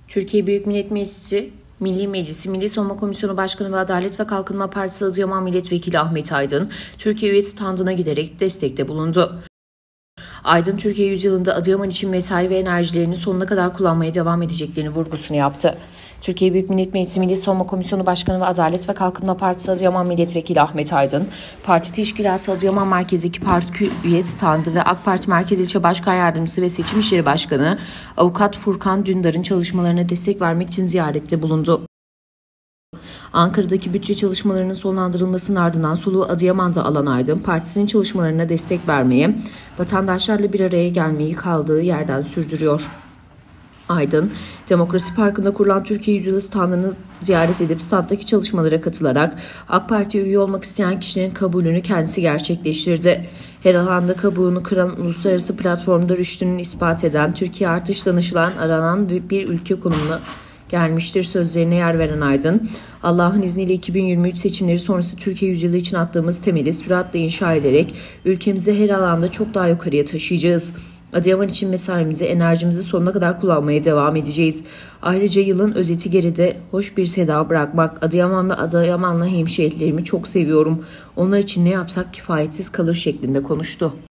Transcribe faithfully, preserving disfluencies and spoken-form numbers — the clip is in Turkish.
Türkiye Büyük Millet Meclisi, Milli Meclisi, Milli Savunma Komisyonu Başkanı ve Adalet ve Kalkınma Partisi Adıyaman Milletvekili Ahmet Aydın, Türkiye üye standına giderek destekte bulundu. Aydın, Türkiye yüzyılında Adıyaman için mesai ve enerjilerini sonuna kadar kullanmaya devam edeceklerini vurgusunu yaptı. Türkiye Büyük Millet Meclisi Milli Savunma Komisyonu Başkanı ve Adalet ve Kalkınma Partisi Adıyaman Milletvekili Ahmet Aydın, Parti Teşkilatı Adıyaman Merkez'deki parti üye standı ve AK Parti Merkez İlçe Başkan Yardımcısı ve Seçim İşleri Başkanı Avukat Furkan Dündar'ın çalışmalarına destek vermek için ziyarette bulundu. Ankara'daki bütçe çalışmalarının sonlandırılmasının ardından soluğu Adıyaman'da alan Aydın, partisinin çalışmalarına destek vermeye, vatandaşlarla bir araya gelmeyi kaldığı yerden sürdürüyor. Aydın, Demokrasi Parkı'nda kurulan Türkiye Yüzyılı standını ziyaret edip standdaki çalışmalara katılarak AK Parti'ye üye olmak isteyen kişinin kabulünü kendisi gerçekleştirdi. Her alanda kabuğunu kıran uluslararası platformda rüştünü ispat eden, Türkiye artış danışılan, aranan bir ülke konumuna gelmiştir sözlerine yer veren Aydın, Allah'ın izniyle iki bin yirmi üç seçimleri sonrası Türkiye yüzyılı için attığımız temeli süratle inşa ederek ülkemizi her alanda çok daha yukarıya taşıyacağız. Adıyaman için mesaimizi, enerjimizi sonuna kadar kullanmaya devam edeceğiz. Ayrıca yılın özeti geride hoş bir seda bırakmak. Adıyaman ve Adıyamanlı hemşehrilerimi çok seviyorum. Onlar için ne yapsak kifayetsiz kalır şeklinde konuştu.